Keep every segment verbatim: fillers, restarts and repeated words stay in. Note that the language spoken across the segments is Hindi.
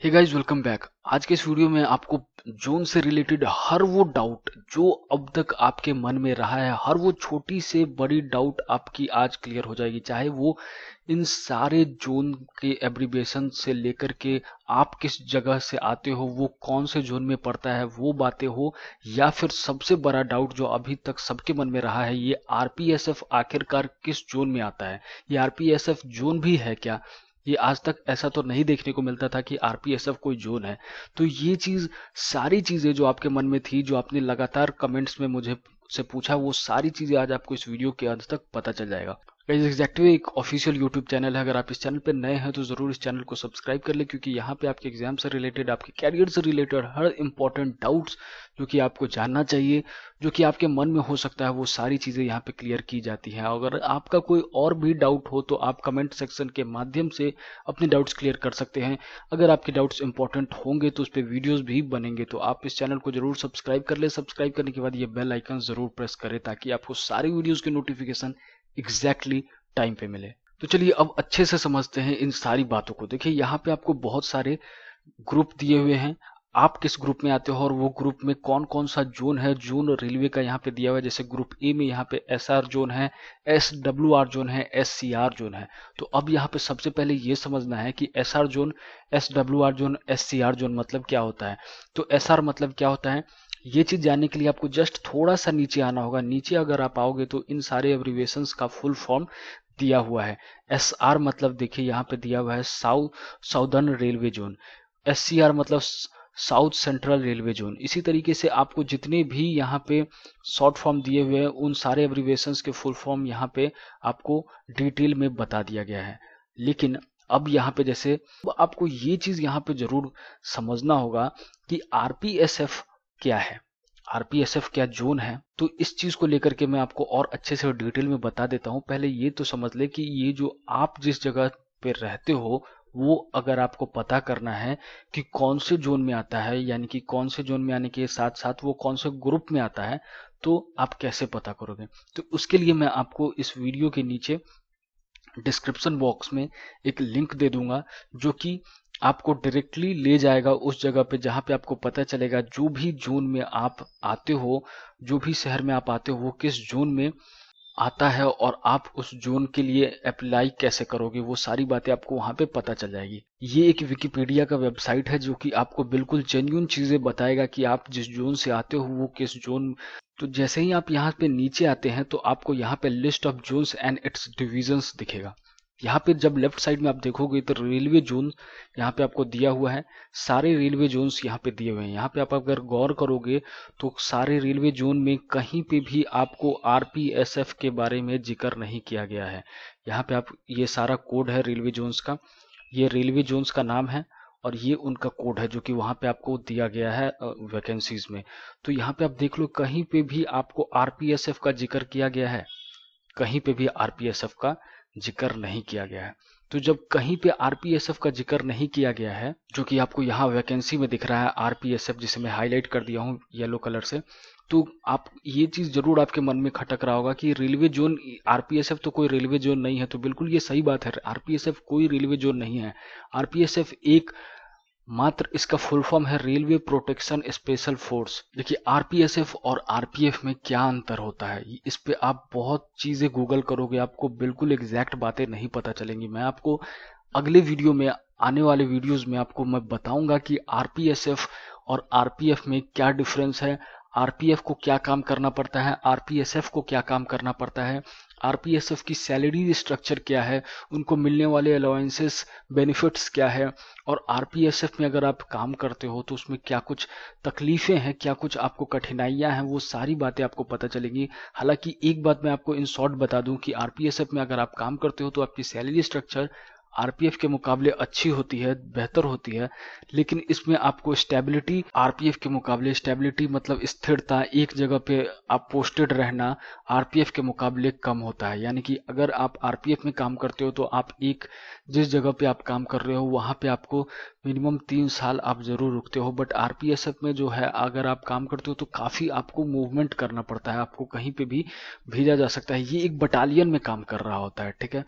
Hey guys, welcome back. आज के इस वीडियो में आपको जोन से रिलेटेड हर वो डाउट जो अब तक आपके मन में रहा है, हर वो छोटी से बड़ी डाउट आपकी आज क्लियर हो जाएगी। चाहे वो इन सारे जोन के एब्रीविएशन से लेकर के आप किस जगह से आते हो, वो कौन से जोन में पड़ता है, वो बातें हो, या फिर सबसे बड़ा डाउट जो अभी तक सबके मन में रहा है, ये आरपीएसएफ आखिरकार किस जोन में आता है, ये आरपीएसएफ जोन भी है क्या। ये आज तक ऐसा तो नहीं देखने को मिलता था कि आरपीएसएफ कोई जोन है। तो ये चीज, सारी चीजें जो आपके मन में थी, जो आपने लगातार कमेंट्स में मुझे से पूछा, वो सारी चीजें आज आपको इस वीडियो के अंत तक पता चल जाएगा। एग्जैक्टिव एक ऑफिशियल यूट्यूब चैनल है। अगर आप इस चैनल पे नए हैं तो जरूर इस चैनल को सब्सक्राइब कर ले, क्योंकि यहाँ पे आपके एग्जाम से रिलेटेड, आपके कैरियर से रिलेटेड हर इंपॉर्टेंट डाउट्स जो कि आपको जानना चाहिए, जो कि आपके मन में हो सकता है, वो सारी चीजें यहाँ पे क्लियर की जाती हैं। अगर आपका कोई और भी डाउट हो तो आप कमेंट सेक्शन के माध्यम से अपने डाउट्स क्लियर कर सकते हैं। अगर आपके डाउट्स इंपॉर्टेंट होंगे तो उस पर वीडियोज भी बनेंगे, तो आप इस चैनल को जरूर सब्सक्राइब कर ले। सब्सक्राइब करने के बाद ये बेल आइकन जरूर प्रेस करें, ताकि आपको सारी वीडियोज की नोटिफिकेशन एग्जैक्टली टाइम पे मिले। तो चलिए अब अच्छे से समझते हैं इन सारी बातों को। देखिए, यहाँ पे आपको बहुत सारे ग्रुप दिए हुए हैं, आप किस ग्रुप में आते हो और वो ग्रुप में कौन कौन सा जोन है। जोन रेलवे का यहाँ पे दिया हुआ है। जैसे ग्रुप ए में यहाँ पे एस आर जोन है, एस डब्ल्यू आर जोन है, एस सी आर जोन है। तो अब यहाँ पे सबसे पहले ये समझना है कि S R zone, S W R zone, S C R zone मतलब क्या होता है। तो एस आर मतलब क्या होता है, ये चीज जानने के लिए आपको जस्ट थोड़ा सा नीचे आना होगा। नीचे अगर आप आओगे तो इन सारे एब्रीविएशंस का फुल फॉर्म दिया हुआ है। एस आर मतलब देखिए यहाँ पे दिया हुआ है south southern railway zone. S C R मतलब साउथ सेंट्रल रेलवे जोन। इसी तरीके से आपको जितने भी यहाँ पे शॉर्ट फॉर्म दिए हुए हैं, उन सारे एब्रीविएशंस के फुल फॉर्म यहाँ पे आपको डिटेल में बता दिया गया है। लेकिन अब यहाँ पे जैसे आपको ये चीज यहाँ पे जरूर समझना होगा कि आरपीएसएफ क्या है, आरपीएसएफ क्या जोन है। तो इस चीज को लेकर के मैं आपको और अच्छे से डिटेल में बता देता हूं। पहले ये तो समझ ले कि ये जो आप जिस जगह पे रहते हो, वो अगर आपको पता करना है कि कौन से जोन में आता है, यानी कि कौन से जोन में आने के साथ साथ वो कौन से ग्रुप में आता है, तो आप कैसे पता करोगे। तो उसके लिए मैं आपको इस वीडियो के नीचे डिस्क्रिप्शन बॉक्स में एक लिंक दे दूंगा, जो कि आपको डायरेक्टली ले जाएगा उस जगह पे जहां पे आपको पता चलेगा जो भी जोन में आप आते हो, जो भी शहर में आप आते हो, वो किस जोन में आता है और आप उस जोन के लिए अप्लाई कैसे करोगे। वो सारी बातें आपको वहां पे पता चल जाएगी। ये एक विकिपीडिया का वेबसाइट है जो कि आपको बिल्कुल जेन्युइन चीजें बताएगा कि आप जिस जोन से आते हो वो किस जोन। तो जैसे ही आप यहाँ पे नीचे आते हैं तो आपको यहाँ पे list of zones and its divisions दिखेगा। यहाँ पे जब लेफ्ट साइड में आप देखोगे तो रेलवे जोन यहाँ पे आपको दिया हुआ है। सारे रेलवे जोन्स यहाँ पे दिए हुए हैं। यहाँ पे आप अगर गौर करोगे तो सारे रेलवे जोन में कहीं पे भी आपको आरपीएसएफ के बारे में जिक्र नहीं किया गया है। यहाँ पे आप, ये सारा कोड है रेलवे जोन्स का, ये रेलवे जोन्स का नाम है और ये उनका कोड है जो कि वहां पे आपको दिया गया है वैकेंसीज में। तो यहाँ पे आप देख लो, कहीं पे भी आपको आरपीएसएफ का जिक्र किया गया है, कहीं पे भी आरपीएसएफ का जिक्र नहीं किया गया है। तो जब कहीं पे आरपीएसएफ का जिक्र नहीं किया गया है, जो कि आपको यहाँ वैकेंसी में दिख रहा है आरपीएसएफ, जिसे मैं हाईलाइट कर दिया हूँ येलो कलर से, तो आप ये चीज जरूर आपके मन में खटक रहा होगा कि रेलवे जोन, आरपीएसएफ तो कोई रेलवे जोन नहीं है। तो बिल्कुल ये सही बात है, आरपीएसएफ कोई रेलवे जोन नहीं है। आरपीएसएफ एक मात्र, इसका फुल फॉर्म है रेलवे प्रोटेक्शन स्पेशल फोर्स। देखिए, आरपीएसएफ और आरपीएफ में क्या अंतर होता है, इस पे आप बहुत चीजें गूगल करोगे, आपको बिल्कुल एग्जैक्ट बातें नहीं पता चलेंगी। मैं आपको अगले वीडियो में, आने वाले वीडियोस में आपको मैं बताऊंगा कि आरपीएसएफ और आरपीएफ में क्या डिफरेंस है, आरपीएफ को क्या काम करना पड़ता है, आरपीएसएफ को क्या काम करना पड़ता है, आरपीएसएफ की सैलरी स्ट्रक्चर क्या है, उनको मिलने वाले अलाउंसेस, बेनिफिट्स क्या है, और आरपीएसएफ में अगर आप काम करते हो तो उसमें क्या कुछ तकलीफें हैं, क्या कुछ आपको कठिनाइयां हैं, वो सारी बातें आपको पता चलेंगी। हालांकि एक बात मैं आपको इन शॉर्ट बता दूं कि आरपीएसएफ में अगर आप काम करते हो तो आपकी सैलरी स्ट्रक्चर आरपीएफ के मुकाबले अच्छी होती है, बेहतर होती है। लेकिन इसमें आपको स्टेबिलिटी, आरपीएफ के मुकाबले स्टेबिलिटी मतलब स्थिरता, एक जगह पे आप पोस्टेड रहना आरपीएफ के मुकाबले कम होता है। यानी कि अगर आप आरपीएफ में काम करते हो तो आप एक, जिस जगह पे आप काम कर रहे हो वहां पे आपको मिनिमम तीन साल आप जरूर रुकते हो। बट आरपीएसएफ में जो है, अगर आप काम करते हो तो काफी आपको मूवमेंट करना पड़ता है, आपको कहीं पे भी भेजा जा सकता है। ये एक बटालियन में काम कर रहा होता है, ठीक है।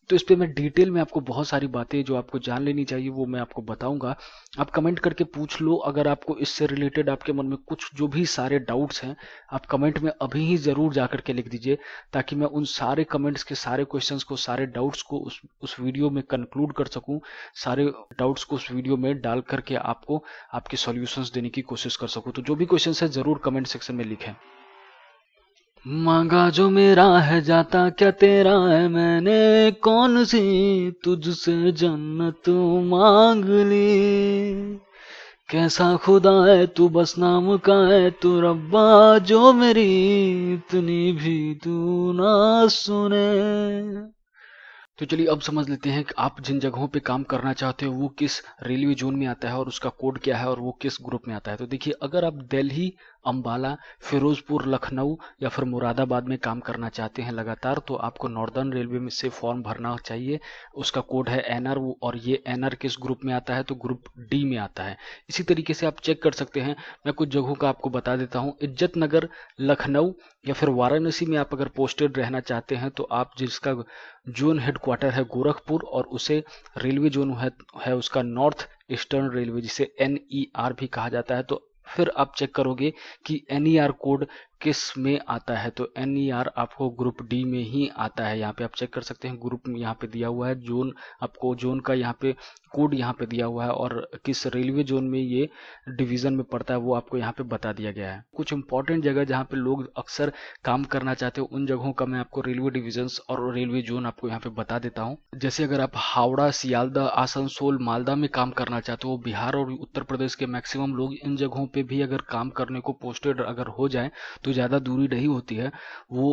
तो इस पे मैं डिटेल में आपको बहुत सारी बातें जो आपको जान लेनी चाहिए वो मैं आपको बताऊंगा। आप कमेंट करके पूछ लो, अगर आपको इससे रिलेटेड आपके मन में कुछ जो भी सारे डाउट्स हैं आप कमेंट में अभी ही ज़रूर जा करके लिख दीजिए, ताकि मैं उन सारे कमेंट्स के सारे क्वेश्चंस को, सारे डाउट्स को उस उस वीडियो में कंक्लूड कर सकूं, सारे डाउट्स को उस वीडियो में डाल करके आपको आपके सॉल्यूशंस देने की कोशिश कर सकूं। तो जो भी क्वेश्चंस है ज़रूर कमेंट सेक्शन में लिखें। मांगा जो मेरा है जाता क्या तेरा है, मैंने कौन सी तुझसे जन्नत मांग ली। कैसा खुदा है तू बस नाम का है तू रब्बा, जो मेरी इतनी भी तू ना सुने। तो चलिए अब समझ लेते हैं कि आप जिन जगहों पे काम करना चाहते हो वो किस रेलवे जोन में आता है और उसका कोड क्या है और वो किस ग्रुप में आता है। तो देखिए, अगर आप दिल्ली, अंबाला, फिरोजपुर, लखनऊ या फिर मुरादाबाद में काम करना चाहते हैं लगातार, तो आपको नॉर्दर्न रेलवे में से फॉर्म भरना चाहिए। उसका कोड है एन आर, और ये एन आर किस ग्रुप में आता है, तो ग्रुप डी में आता है। इसी तरीके से आप चेक कर सकते हैं। मैं कुछ जगहों का आपको बता देता हूँ। इज्जत नगर, लखनऊ या फिर वाराणसी में आप अगर पोस्टेड रहना चाहते हैं तो आप जिसका जोन हेडक्वार्टर है गोरखपुर और उसे रेलवे जोन है, है उसका नॉर्थ ईस्टर्न रेलवे, जिसे एन ई आर भी कहा जाता है। तो फिर आप चेक करोगे कि एन ई आर कोड किस में आता है, तो एन ई आर आपको ग्रुप डी में ही आता है। यहाँ पे आप चेक कर सकते हैं, ग्रुप में यहाँ पे दिया हुआ है, जोन आपको जोन का यहाँ पे कोड यहाँ पे दिया हुआ है और किस रेलवे जोन में ये डिवीजन में पड़ता है वो आपको यहाँ पे बता दिया गया है। कुछ इंपॉर्टेंट जगह जहाँ पे लोग अक्सर काम करना चाहते हो उन जगहों का मैं आपको रेलवे डिविजन और रेलवे जोन आपको यहाँ पे बता देता हूँ। जैसे अगर आप हावड़ा, सियालदह, आसनसोल, मालदा में काम करना चाहते हो, बिहार और उत्तर प्रदेश के मैक्सिमम लोग इन जगहों पे भी अगर काम करने को पोस्टेड अगर हो जाए तो ज़्यादा दूरी नहीं होती है, वो,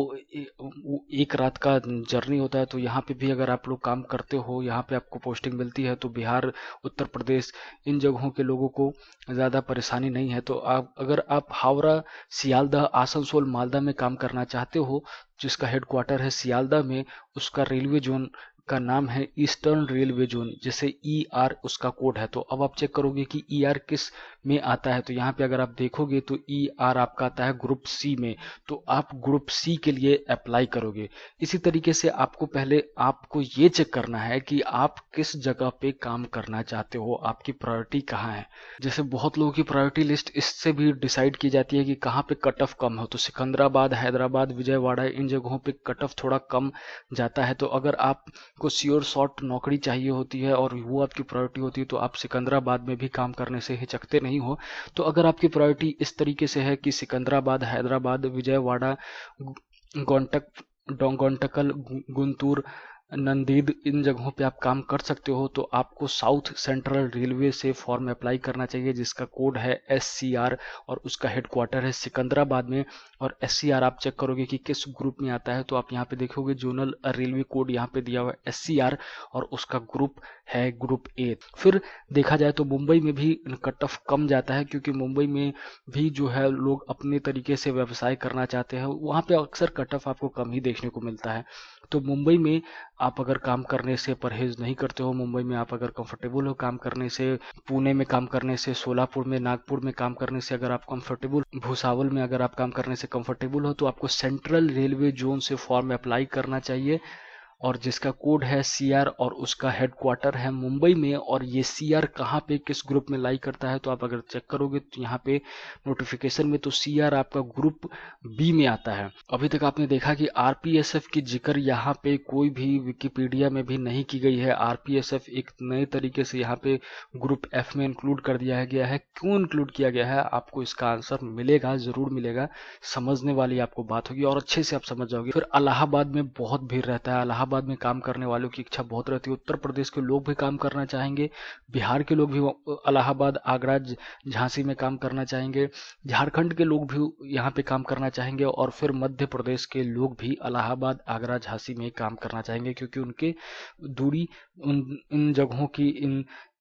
वो एक रात का जर्नी होता है। तो यहाँ पे भी अगर आप लोग काम करते हो, यहाँ पे आपको पोस्टिंग मिलती है, तो बिहार, उत्तर प्रदेश इन जगहों के लोगों को ज़्यादा परेशानी नहीं है। तो आप अगर आप हावड़ा, सियालदह, आसनसोल, मालदा में काम करना चाहते हो, जिसका हेडक्वार्टर है सियालदह में, उसका रेलवे जोन का नाम है ईस्टर्न रेलवे जोन, जैसे ई आर उसका कोड है। तो अब आप चेक करोगे कि ई आर किस में आता है, तो यहाँ पे अगर आप देखोगे तो ई आर आपका आता है ग्रुप सी में, तो आप ग्रुप सी के लिए अप्लाई करोगे। इसी तरीके से आपको पहले आपको ये चेक करना है कि आप किस जगह पे काम करना चाहते हो, आपकी प्रायोरिटी कहाँ है। जैसे बहुत लोगों की प्रायोरिटी लिस्ट इससे भी डिसाइड की जाती है कि कहाँ पे कट ऑफ कम हो, तो सिकंदराबाद, हैदराबाद, विजयवाड़ा इन जगहों पे कट ऑफ थोड़ा कम जाता है। तो अगर आप को श्योर शॉर्ट नौकरी चाहिए होती है और वो आपकी प्रायोरिटी होती है तो आप सिकंदराबाद में भी काम करने से हिचकते नहीं हो। तो अगर आपकी प्रायोरिटी इस तरीके से है कि सिकंदराबाद, हैदराबाद, विजयवाड़ा, गोंटक गोंटकल, गुंटूर, नंदीद इन जगहों पे आप काम कर सकते हो, तो आपको साउथ सेंट्रल रेलवे से फॉर्म अप्लाई करना चाहिए, जिसका कोड है एस सी आर और उसका हेडक्वार्टर है सिकंदराबाद में। और एस सी आर आप चेक करोगे कि किस ग्रुप में आता है, तो आप यहाँ पे देखोगे जोनल रेलवे कोड यहाँ पे दिया हुआ है एस सी आर और उसका ग्रुप है ग्रुप ए। फिर देखा जाए तो मुंबई में भी कट ऑफ कम जाता है, क्योंकि मुंबई में भी जो है लोग अपने तरीके से व्यवसाय करना चाहते हैं, वहाँ पे अक्सर कट ऑफ आपको कम ही देखने को मिलता है। तो मुंबई में आप अगर काम करने से परहेज नहीं करते हो, मुंबई में आप अगर कंफर्टेबल हो काम करने से, पुणे में काम करने से, सोलापुर में, नागपुर में काम करने से अगर आप कंफर्टेबल, भुसावल में अगर आप काम करने से कंफर्टेबल हो, तो आपको सेंट्रल रेलवे जोन से फॉर्म अप्लाई करना चाहिए, और जिसका कोड है सी आर और उसका हेडक्वार्टर है मुंबई में। और ये सी आर कहाँ पे किस ग्रुप में लाई करता है, तो आप अगर चेक करोगे तो यहाँ पे नोटिफिकेशन में तो सी आर आपका ग्रुप बी में आता है। अभी तक आपने देखा कि आर पी एस एफ की जिक्र यहाँ पे कोई भी विकिपीडिया में भी नहीं की गई है। आर पी एस एफ एक नए तरीके से यहाँ पे ग्रुप एफ में इंक्लूड कर दिया गया है। क्यों इंक्लूड किया गया है, आपको इसका आंसर मिलेगा, जरूर मिलेगा, समझने वाली आपको बात होगी और अच्छे से आप समझ जाओगे। फिर इलाहाबाद में बहुत भीड़ रहता है, इलाहाबाद में काम करने वालों की इच्छा बहुत रहती है। उत्तर प्रदेश के लोग भी काम करना चाहेंगे, बिहार के लोग भी इलाहाबाद, आगरा, झांसी में काम करना चाहेंगे, झारखंड के लोग भी यहाँ पे काम करना चाहेंगे, और फिर मध्य प्रदेश के लोग भी इलाहाबाद, आगरा, झांसी में काम करना चाहेंगे, क्योंकि उनके दूरी उन इन जगहों की इन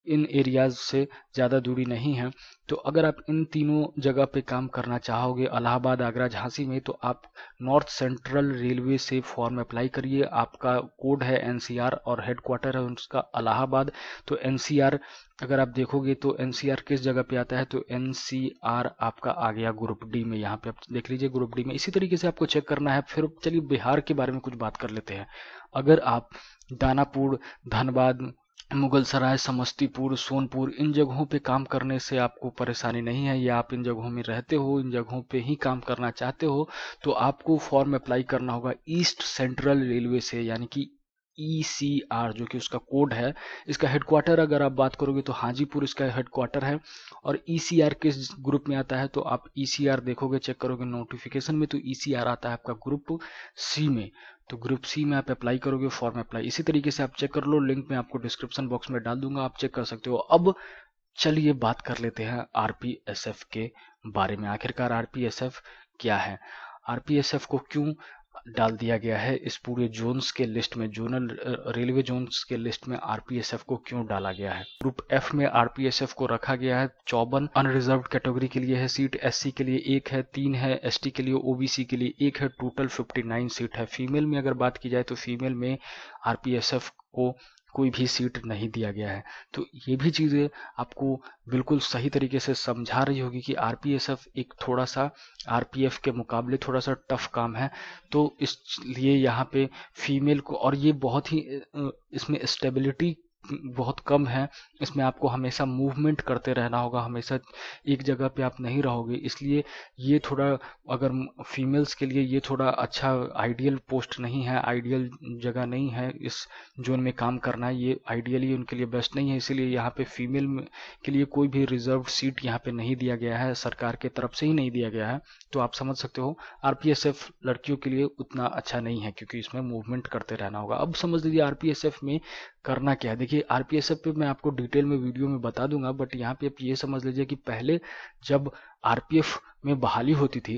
इन एरियाज से ज़्यादा दूरी नहीं है। तो अगर आप इन तीनों जगह पे काम करना चाहोगे, इलाहाबाद, आगरा, झांसी में, तो आप नॉर्थ सेंट्रल रेलवे से फॉर्म अप्लाई करिए। आपका कोड है एनसीआर और हेडक्वार्टर है उसका इलाहाबाद। तो एनसीआर अगर आप देखोगे तो एनसीआर किस जगह पे आता है, तो एनसीआर आपका आ गया ग्रुप डी में। यहाँ पे आप देख लीजिए ग्रुप डी में। इसी तरीके से आपको चेक करना है। फिर चलिए बिहार के बारे में कुछ बात कर लेते हैं। अगर आप दानापुर, धनबाद, मुगलसराय, समस्तीपुर, सोनपुर, इन जगहों पे काम करने से आपको परेशानी नहीं है, या आप इन जगहों में रहते हो, इन जगहों पे ही काम करना चाहते हो, तो आपको फॉर्म अप्लाई करना होगा ईस्ट सेंट्रल रेलवे से, यानी कि ई सी आर, जो कि उसका कोड है। इसका हेडक्वार्टर अगर आप बात करोगे तो हाजीपुर इसका हेडक्वार्टर है। और ई सी आर किस ग्रुप में आता है, तो आप ई सी आर देखोगे, चेक करोगे नोटिफिकेशन में, तो ई सी आर आता है आपका ग्रुप सी में। तो ग्रुप सी में आप अप्लाई करोगे, फॉर्म अप्लाई। इसी तरीके से आप चेक कर लो, लिंक मैं आपको डिस्क्रिप्शन बॉक्स में डाल दूंगा, आप चेक कर सकते हो। अब चलिए बात कर लेते हैं आरपीएसएफ के बारे में। आखिरकार आरपीएसएफ क्या है, आरपीएसएफ को क्यों डाल दिया गया है इस पूरे जोन्स के लिस्ट में, जोनल रेलवे जोन्स के लिस्ट में आरपीएसएफ को क्यों डाला गया है। ग्रुप एफ में आरपीएसएफ को रखा गया है चौवन अनरिजर्व कैटेगरी के लिए है सीट, एससी के लिए एक है, तीन है, एसटी के लिए, ओबीसी के लिए एक है, टोटल उनसठ सीट है। फीमेल में अगर बात की जाए तो फीमेल में आरपीएसएफ को कोई भी सीट नहीं दिया गया है। तो ये भी चीज़ें आपको बिल्कुल सही तरीके से समझा रही होगी कि आरपीएसएफ एक थोड़ा सा आरपीएफ के मुकाबले थोड़ा सा टफ काम है। तो इसलिए यहाँ पे फीमेल को, और ये बहुत ही इसमें स्टेबिलिटी बहुत कम है, इसमें आपको हमेशा मूवमेंट करते रहना होगा, हमेशा एक जगह पे आप नहीं रहोगे। इसलिए ये थोड़ा, अगर फीमेल्स के लिए ये थोड़ा अच्छा आइडियल पोस्ट नहीं है, आइडियल जगह नहीं है इस जोन में काम करना, ये आइडियली उनके लिए बेस्ट नहीं है। इसीलिए यहाँ पे फीमेल के लिए कोई भी रिजर्व सीट यहाँ पे नहीं दिया गया है, सरकार के तरफ से ही नहीं दिया गया है। तो आप समझ सकते हो आरपीएसएफ लड़कियों के लिए उतना अच्छा नहीं है, क्योंकि इसमें मूवमेंट करते रहना होगा। अब समझ लीजिए आरपीएसएफ में करना क्या है। देखिए आरपीएसएफ पे मैं आपको डिटेल में वीडियो में बता दूंगा, बट यहाँ पे आप ये समझ लीजिए कि पहले जब आरपीएफ में बहाली होती थी,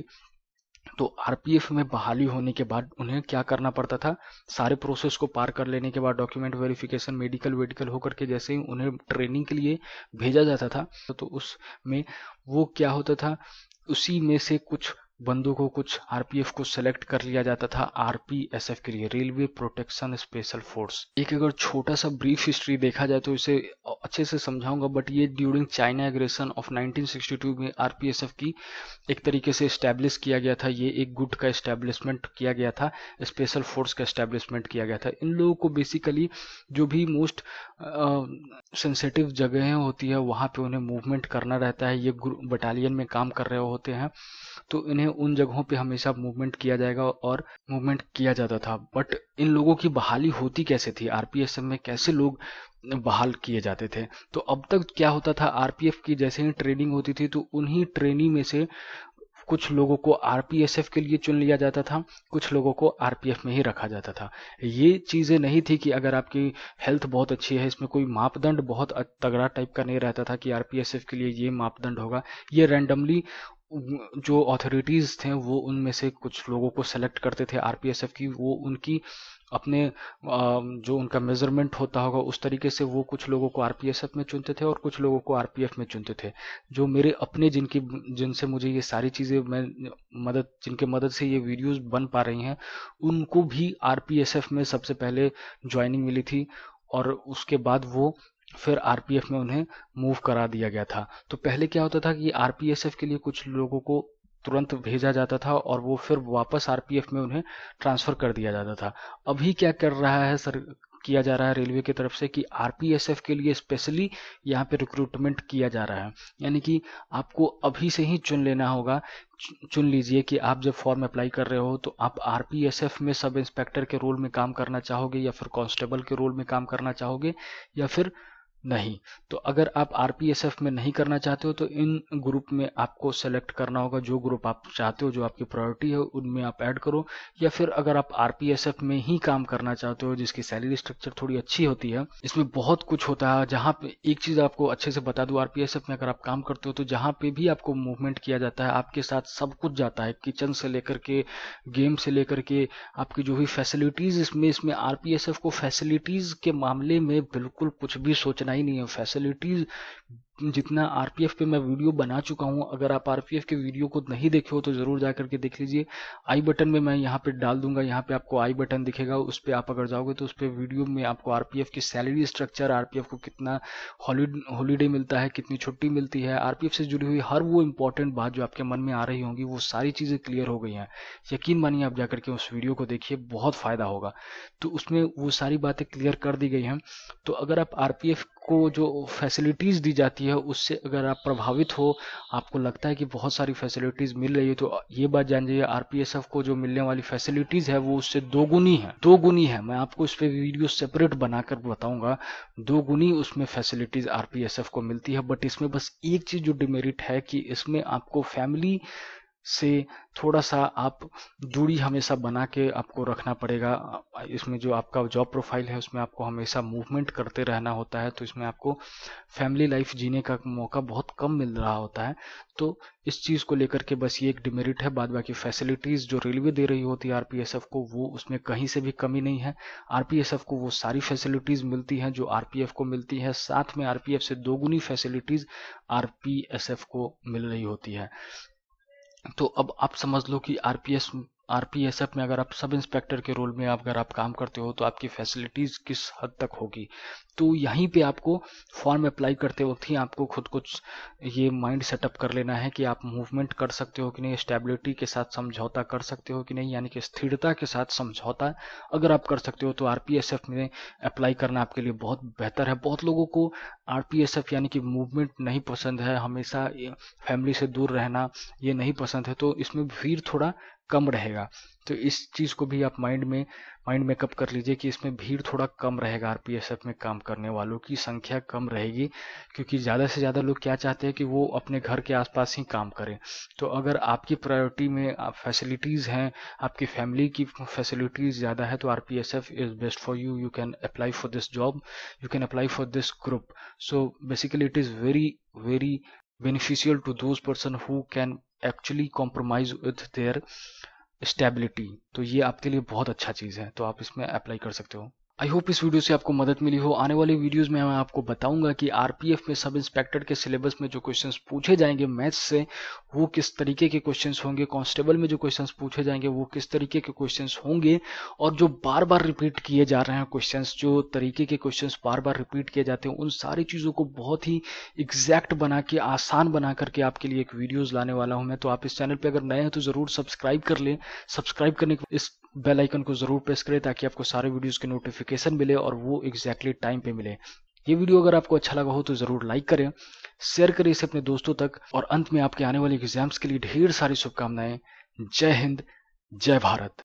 तो आरपीएफ में बहाली होने के बाद उन्हें क्या करना पड़ता था, सारे प्रोसेस को पार कर लेने के बाद, डॉक्यूमेंट वेरिफिकेशन, मेडिकल वेडिकल होकर के जैसे ही उन्हें ट्रेनिंग के लिए भेजा जाता था, तो उसमें वो क्या होता था, उसी में से कुछ बंदों को, कुछ आरपीएफ को सेलेक्ट कर लिया जाता था आरपीएसएफ के लिए, रेलवे प्रोटेक्शन स्पेशल फोर्स। एक अगर छोटा सा ब्रीफ हिस्ट्री देखा जाए तो इसे अच्छे से समझाऊंगा, बट ये during China aggression of nineteen sixty two में आरपीएसएफ की एक तरीके से इस्टेब्लिश किया गया था। ये एक गुट का इस्टेब्लिशमेंट किया गया था, स्पेशल फोर्स का इस्टेब्लिशमेंट किया गया था। इन लोगों को बेसिकली जो भी मोस्ट सेंसिटिव जगहें होती है वहाँ पे उन्हें मूवमेंट करना रहता है। ये बटालियन में काम कर रहे होते हैं, तो इन्हें उन जगहों पे हमेशा मूवमेंट किया जाएगा और मूवमेंट किया जाता था। बट इन लोगों की बहाली होती कैसे थी, आरपीएसएफ में कैसे लोग बहाल किए जाते थे, तो अब तक क्या होता था, आरपीएफ की जैसे ही ट्रेनिंग होती थी तो उन्हीं ट्रेनिंग में से कुछ लोगों को आरपीएसएफ के लिए चुन लिया जाता था, कुछ लोगों को आरपीएफ में ही रखा जाता था। ये चीज़ें नहीं थी कि अगर आपकी हेल्थ बहुत अच्छी है, इसमें कोई मापदंड बहुत तगड़ा टाइप का नहीं रहता था कि आरपीएसएफ के लिए ये मापदंड होगा। ये रैंडमली जो अथॉरिटीज़ थे वो उनमें से कुछ लोगों को सेलेक्ट करते थे आरपीएसएफ की, वो उनकी अपने जो उनका मेजरमेंट होता होगा उस तरीके से वो कुछ लोगों को आरपीएसएफ में चुनते थे और कुछ लोगों को आरपीएफ में चुनते थे। जो मेरे अपने जिनकी जिनसे मुझे ये सारी चीज़ें मैं मदद जिनके मदद से ये वीडियोस बन पा रही हैं, उनको भी आरपीएसएफ में सबसे पहले ज्वाइनिंग मिली थी और उसके बाद वो फिर आरपीएफ में उन्हें मूव करा दिया गया था। तो पहले क्या होता था कि आरपीएसएफ के लिए कुछ लोगों को तुरंत भेजा जाता था और वो फिर वापस आरपीएफ में उन्हें ट्रांसफर कर दिया जाता था। अभी क्या कर रहा है सर किया जा रहा है रेलवे की तरफ से कि आरपीएसएफ के लिए स्पेशली यहाँ पे रिक्रूटमेंट किया जा रहा है, यानी कि आपको अभी से ही चुन लेना होगा। चुन लीजिए कि आप जब फॉर्म अप्लाई कर रहे हो तो आप आरपीएसएफ में सब इंस्पेक्टर के रोल में काम करना चाहोगे या फिर कांस्टेबल के रोल में काम करना चाहोगे या फिर नहीं। तो अगर आप आरपीएसएफ में नहीं करना चाहते हो तो इन ग्रुप में आपको सेलेक्ट करना होगा, जो ग्रुप आप चाहते हो, जो आपकी प्रायोरिटी है उनमें आप ऐड करो। या फिर अगर आप आरपीएसएफ में ही काम करना चाहते हो जिसकी सैलरी स्ट्रक्चर थोड़ी अच्छी होती है, इसमें बहुत कुछ होता है। जहाँ पे एक चीज़ आपको अच्छे से बता दूं, आरपीएसएफ में अगर आप काम करते हो तो जहाँ पे भी आपको मूवमेंट किया जाता है आपके साथ सब कुछ जाता है, किचन से लेकर के गेम से लेकर के आपकी जो भी फैसिलिटीज़, इसमें इसमें आरपीएसएफ को फैसिलिटीज़ के मामले में बिल्कुल कुछ भी सोचना ही नहीं है। फैसिलिटीज जितना आरपीएफ पे मैं वीडियो बना चुका हूं, अगर आप आरपीएफ के वीडियो को नहीं देखे हो तो जरूर जा करके देख लीजिए। आई बटन में मैं यहाँ पे डाल दूंगा, यहाँ पे आपको आई बटन दिखेगा, उस पर आप अगर जाओगे तो उस पर वीडियो में आपको आरपीएफ की सैलरी स्ट्रक्चर, आरपीएफ को कितना हॉलीडे मिलता है, कितनी छुट्टी मिलती है, आरपीएफ से जुड़ी हुई हर वो इंपॉर्टेंट बात जो आपके मन में आ रही होंगी, वो सारी चीजें क्लियर हो गई हैं। यकीन मानिए आप जाकर के उस वीडियो को देखिए, बहुत फायदा होगा। तो उसमें वो सारी बातें क्लियर कर दी गई हैं। तो अगर आप आरपीएफ को जो फैसिलिटीज दी जाती है उससे अगर आप प्रभावित हो, आपको लगता है कि बहुत सारी फैसिलिटीज मिल रही है, तो ये बात जान जाइए आरपीएसएफ को जो मिलने वाली फैसिलिटीज है वो उससे दो गुनी है, दो गुनी है। मैं आपको इस पे वीडियो सेपरेट बनाकर बताऊंगा, दो गुनी उसमें फैसिलिटीज आरपीएसएफ को मिलती है। बट इसमें बस एक चीज जो डिमेरिट है कि इसमें आपको फैमिली से थोड़ा सा आप दूरी हमेशा बना के आपको रखना पड़ेगा। इसमें जो आपका जॉब प्रोफाइल है उसमें आपको हमेशा मूवमेंट करते रहना होता है, तो इसमें आपको फैमिली लाइफ जीने का मौका बहुत कम मिल रहा होता है। तो इस चीज़ को लेकर के बस ये एक डिमेरिट है। बाद बाकी फैसिलिटीज़ जो रेलवे दे रही होती है आरपीएसएफ को, वो उसमें कहीं से भी कमी नहीं है। आरपीएसएफ को वो सारी फैसिलिटीज़ मिलती हैं जो आरपीएफ को मिलती है, साथ में आरपीएफ से दोगुनी फैसिलिटीज़ आरपीएसएफ को मिल रही होती है। तो अब आप समझ लो कि आरपीएस आरपीएसएफ में अगर आप सब इंस्पेक्टर के रोल में अगर आप काम करते हो तो आपकी फैसिलिटीज किस हद तक होगी। तो यहीं पे आपको फॉर्म अप्लाई करते वक्त ही आपको खुद कुछ ये माइंड सेटअप कर लेना है कि आप मूवमेंट कर सकते हो कि नहीं, स्टेबिलिटी के साथ समझौता कर सकते हो कि नहीं, यानी कि स्थिरता के साथ समझौता अगर आप कर सकते हो तो आरपीएसएफ में अप्लाई करना आपके लिए बहुत बेहतर है। बहुत लोगों को आरपीएसएफ यानी कि मूवमेंट नहीं पसंद है, हमेशा फैमिली से दूर रहना ये नहीं पसंद है, तो इसमें भीड़ थोड़ा कम रहेगा। तो इस चीज को भी आप माइंड में माइंड मेकअप कर लीजिए कि इसमें भीड़ थोड़ा कम रहेगा, आरपीएसएफ में काम करने वालों की संख्या कम रहेगी, क्योंकि ज़्यादा से ज़्यादा लोग क्या चाहते हैं कि वो अपने घर के आसपास ही काम करें। तो अगर आपकी प्रायोरिटी में फैसिलिटीज़ हैं, आपकी फैमिली की फैसिलिटीज़ ज़्यादा है, तो RPSF is best for you. You can apply for this job, you can apply for this group. So basically it is very very beneficial to those person who can actually compromise with their stability। तो ये आपके लिए बहुत अच्छा चीज़ है, तो आप इसमें अप्लाई कर सकते हो। आई होप इस वीडियो से आपको मदद मिली हो। आने वाले वीडियोस में मैं आपको बताऊंगा कि आरपीएफ में सब इंस्पेक्टर के सिलेबस में जो क्वेश्चंस पूछे जाएंगे मैथ्स से, वो किस तरीके के क्वेश्चंस होंगे, कांस्टेबल में जो क्वेश्चंस पूछे जाएंगे वो किस तरीके के क्वेश्चंस होंगे, और जो बार बार रिपीट किए जा रहे हैं क्वेश्चंस, जो तरीके के क्वेश्चंस बार बार रिपीट किए जाते हैं, उन सारी चीज़ों को बहुत ही एग्जैक्ट बना के, आसान बना करके आपके लिए एक वीडियोज़ लाने वाला हूँ मैं। तो आप इस चैनल पर अगर नए हैं तो ज़रूर सब्सक्राइब कर लें। सब्सक्राइब करने के इस बेल आइकन को जरूर प्रेस करें ताकि आपको सारे वीडियोस के नोटिफिकेशन मिले और वो एग्जैक्टली टाइम पे मिले। ये वीडियो अगर आपको अच्छा लगा हो तो जरूर लाइक करें, शेयर करें इसे अपने दोस्तों तक, और अंत में आपके आने वाले एग्जाम्स के लिए ढेर सारी शुभकामनाएं। जय हिंद, जय भारत।